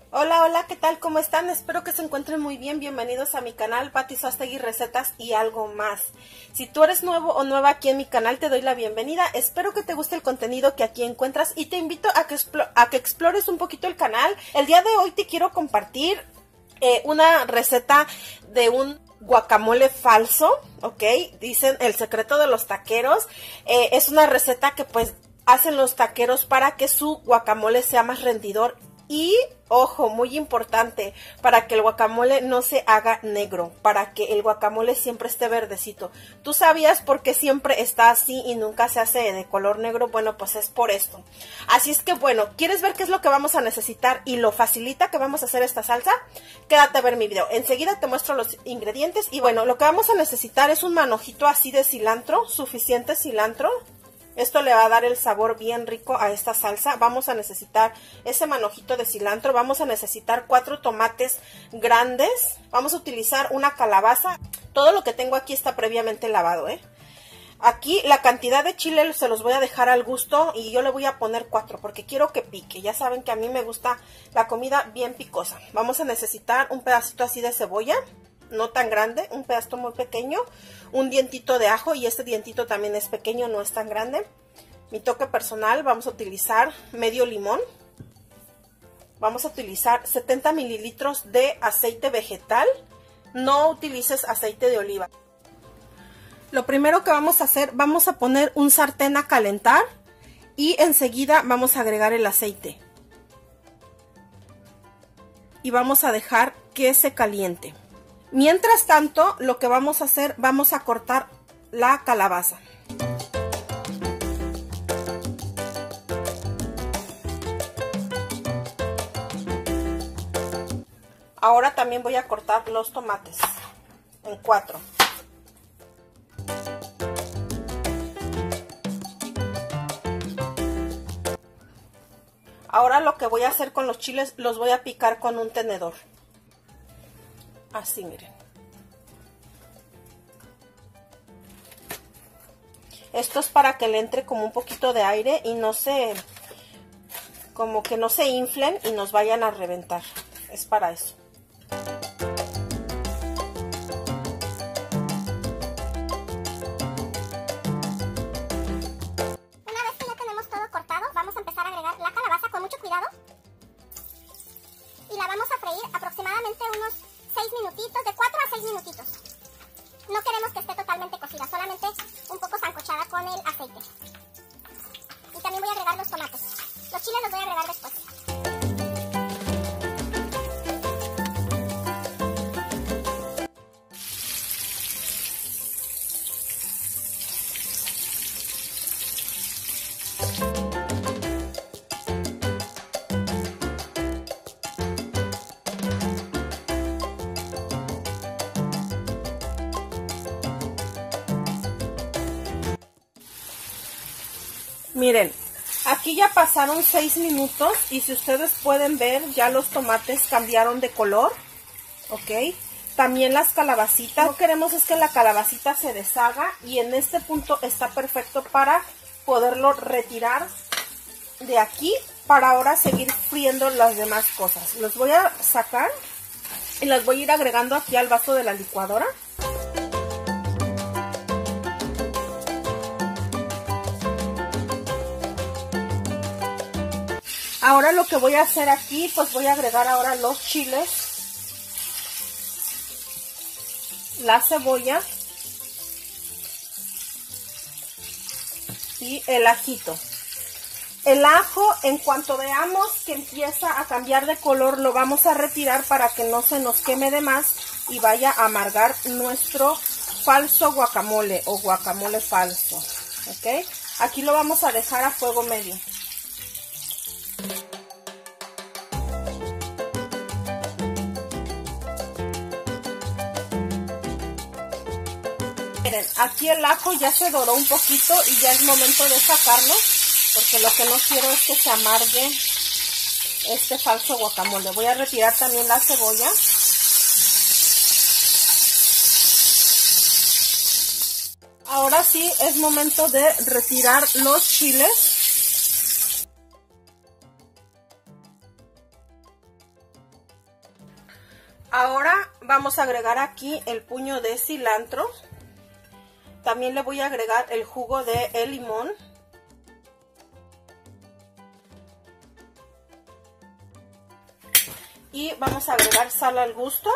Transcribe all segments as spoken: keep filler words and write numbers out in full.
Hola, hola, ¿qué tal? ¿Cómo están? Espero que se encuentren muy bien. Bienvenidos a mi canal, Pati Sostegui Recetas y algo más. Si tú eres nuevo o nueva aquí en mi canal, te doy la bienvenida. Espero que te guste el contenido que aquí encuentras y te invito a que, a que explores un poquito el canal. El día de hoy te quiero compartir eh, una receta de un guacamole falso, ¿ok? Dicen el secreto de los taqueros. Eh, es una receta que pues hacen los taqueros para que su guacamole sea más rendidor. Y, ojo, muy importante, para que el guacamole no se haga negro, para que el guacamole siempre esté verdecito. ¿Tú sabías por qué siempre está así y nunca se hace de color negro? Bueno, pues es por esto. Así es que, bueno, ¿quieres ver qué es lo que vamos a necesitar y lo facilita que vamos a hacer esta salsa? Quédate a ver mi video. Enseguida te muestro los ingredientes. Y bueno, lo que vamos a necesitar es un manojito así de cilantro, suficiente cilantro. Esto le va a dar el sabor bien rico a esta salsa. Vamos a necesitar ese manojito de cilantro. Vamos a necesitar cuatro tomates grandes. Vamos a utilizar una calabaza. Todo lo que tengo aquí está previamente lavado, ¿eh? Aquí la cantidad de chile se los voy a dejar al gusto y yo le voy a poner cuatro porque quiero que pique. Ya saben que a mí me gusta la comida bien picosa. Vamos a necesitar un pedacito así de cebolla. No tan grande, un pedazo muy pequeño, un dientito de ajo y este dientito también es pequeño, no es tan grande. Mi toque personal, vamos a utilizar medio limón, vamos a utilizar setenta mililitros de aceite vegetal, no utilices aceite de oliva. Lo primero que vamos a hacer, vamos a poner un sartén a calentar y enseguida vamos a agregar el aceite. Y vamos a dejar que se caliente. Mientras tanto, lo que vamos a hacer, vamos a cortar la calabaza. Ahora también voy a cortar los tomates en cuatro. Ahora lo que voy a hacer con los chiles, los voy a picar con un tenedor. Así, miren. Esto es para que le entre como un poquito de aire y no se, como que no se inflen y nos vayan a reventar. Es para eso. Una vez que ya tenemos todo cortado, vamos a empezar a agregar la calabaza con mucho cuidado. Y la vamos a freír aproximadamente unos seis minutitos, de cuatro a seis minutitos. No queremos que esté totalmente cocida, solamente un poco sancochada con el aceite. Y también voy a agregar los tomates. Los chiles los voy a agregar después. Miren, aquí ya pasaron seis minutos y si ustedes pueden ver, ya los tomates cambiaron de color, ¿ok? También las calabacitas. Lo que queremos es que la calabacita se deshaga y en este punto está perfecto para poderlo retirar de aquí para ahora seguir friendo las demás cosas. Los voy a sacar y las voy a ir agregando aquí al vaso de la licuadora. Ahora lo que voy a hacer aquí, pues voy a agregar ahora los chiles, la cebolla y el ajito. El ajo, en cuanto veamos que empieza a cambiar de color, lo vamos a retirar para que no se nos queme de más y vaya a amargar nuestro falso guacamole o guacamole falso, ¿ok? Aquí lo vamos a dejar a fuego medio. Miren, aquí el ajo ya se doró un poquito y ya es momento de sacarlo, porque lo que no quiero es que se amargue este falso guacamole. Voy a retirar también la cebolla. Ahora sí es momento de retirar los chiles. Ahora vamos a agregar aquí el puño de cilantro. También le voy a agregar el jugo de el limón. Y vamos a agregar sal al gusto.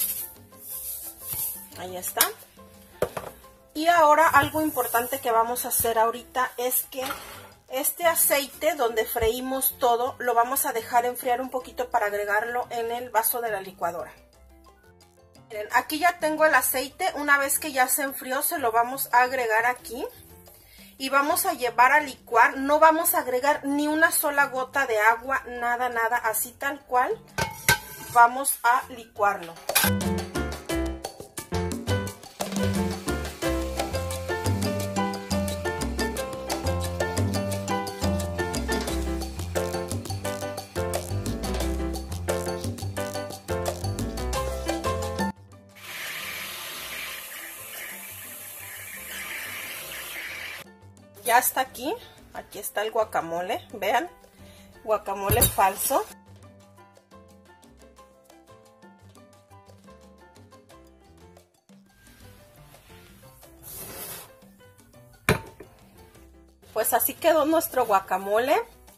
Ahí está. Y ahora algo importante que vamos a hacer ahorita es que este aceite donde freímos todo lo vamos a dejar enfriar un poquito para agregarlo en el vaso de la licuadora. Miren, aquí ya tengo el aceite. Una vez que ya se enfrió se lo vamos a agregar aquí. Y vamos a llevar a licuar. No vamos a agregar ni una sola gota de agua, nada, nada, así tal cual. Vamos a licuarlo. Ya está aquí. Aquí está el guacamole. Vean, guacamole falso. Pues así quedó nuestro guacamole.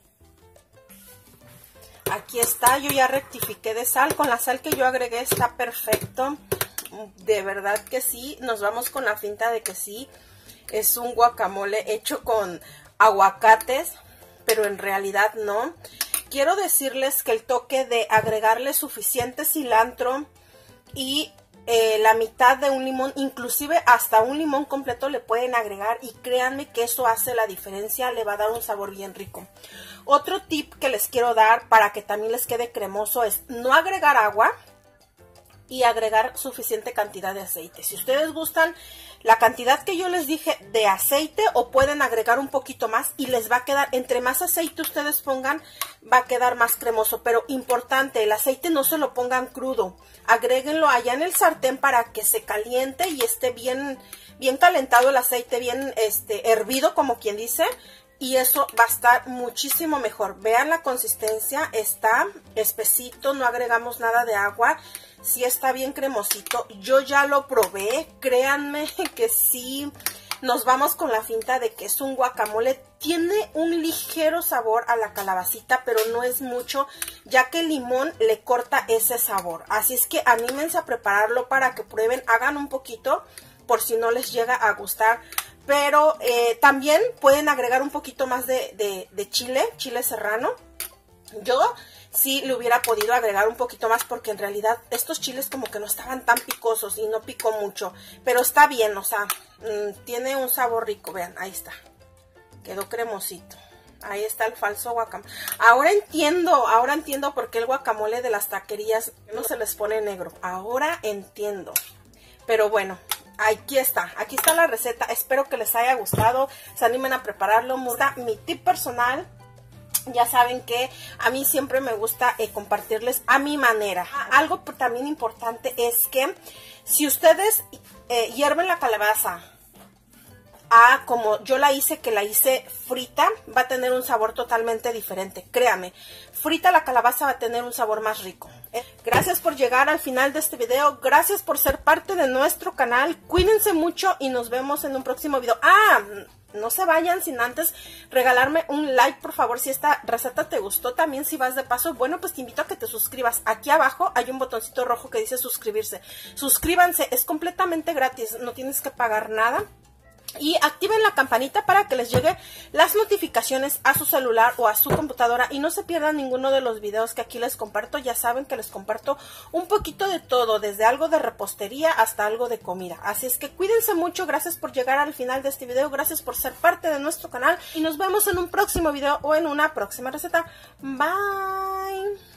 Aquí está, yo ya rectifiqué de sal. Con la sal que yo agregué está perfecto. De verdad que sí, nos vamos con la finta de que sí. Es un guacamole hecho con aguacates, pero en realidad no. Quiero decirles que el toque de agregarle suficiente cilantro y eh, la mitad de un limón, inclusive hasta un limón completo le pueden agregar y créanme que eso hace la diferencia, le va a dar un sabor bien rico. Otro tip que les quiero dar para que también les quede cremoso es no agregar agua y agregar suficiente cantidad de aceite. Si ustedes gustan la cantidad que yo les dije de aceite, o pueden agregar un poquito más y les va a quedar, entre más aceite ustedes pongan, va a quedar más cremoso. Pero importante, el aceite no se lo pongan crudo, agréguenlo allá en el sartén para que se caliente y esté bien, bien calentado el aceite, bien este, hervido como quien dice. Y eso va a estar muchísimo mejor. Vean la consistencia, está espesito, no agregamos nada de agua. Sí está bien cremosito. Yo ya lo probé, créanme que sí. Nos vamos con la finta de que es un guacamole. Tiene un ligero sabor a la calabacita, pero no es mucho, ya que el limón le corta ese sabor. Así es que anímense a prepararlo para que prueben, hagan un poquito por si no les llega a gustar. Pero eh, también pueden agregar un poquito más de, de, de chile, chile serrano. Yo sí le hubiera podido agregar un poquito más porque en realidad estos chiles como que no estaban tan picosos y no picó mucho. Pero está bien, o sea, mmm, tiene un sabor rico, vean, ahí está. Quedó cremosito. Ahí está el falso guacamole. Ahora entiendo, ahora entiendo por qué el guacamole de las taquerías no se les pone negro. Ahora entiendo. Pero bueno, aquí está, aquí está la receta. Espero que les haya gustado, se animen a prepararlo. Mi tip personal, ya saben que a mí siempre me gusta eh, compartirles a mi manera. Algo también importante es que si ustedes eh, hierven la calabaza a como yo la hice, que la hice frita, va a tener un sabor totalmente diferente. Créame, frita la calabaza va a tener un sabor más rico. Gracias por llegar al final de este video. Gracias por ser parte de nuestro canal. Cuídense mucho y nos vemos en un próximo video. Ah, no se vayan sin antes regalarme un like, por favor, si esta receta te gustó. También si vas de paso, bueno, pues te invito a que te suscribas. Aquí abajo hay un botoncito rojo que dice suscribirse. Suscríbanse, es completamente gratis, no tienes que pagar nada. Y activen la campanita para que les llegue las notificaciones a su celular o a su computadora y no se pierdan ninguno de los videos que aquí les comparto. Ya saben que les comparto un poquito de todo, desde algo de repostería hasta algo de comida. Así es que cuídense mucho, gracias por llegar al final de este video, gracias por ser parte de nuestro canal y nos vemos en un próximo video o en una próxima receta. Bye.